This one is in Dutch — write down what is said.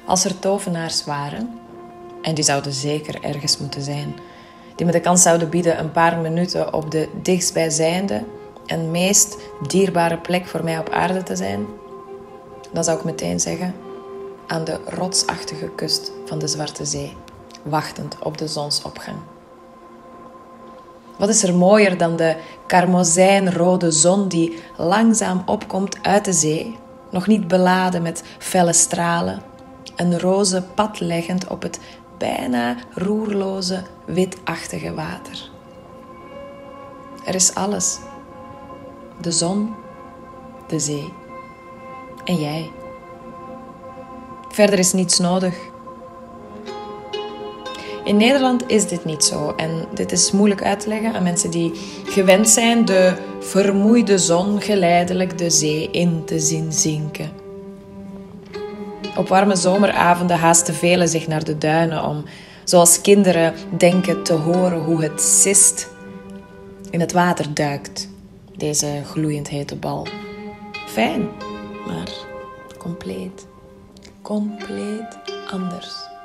Als er tovenaars waren, en die zouden zeker ergens moeten zijn, die me de kans zouden bieden een paar minuten op de dichtstbijzijnde en meest dierbare plek voor mij op aarde te zijn, dan zou ik meteen zeggen, aan de rotsachtige kust van de Zwarte Zee, wachtend op de zonsopgang. Wat is er mooier dan de karmozijnrode zon die langzaam opkomt uit de zee, nog niet beladen met felle stralen, een roze pad leggend op het bijna roerloze, witachtige water. Er is alles. De zon, de zee en jij. Verder is niets nodig. In Nederland is dit niet zo en dit is moeilijk uit te leggen aan mensen die gewend zijn de vermoeide zon geleidelijk de zee in te zien zinken. Op warme zomeravonden haasten velen zich naar de duinen om, zoals kinderen denken te horen hoe het sist, in het water duikt, deze gloeiend hete bal. Fijn, maar compleet anders.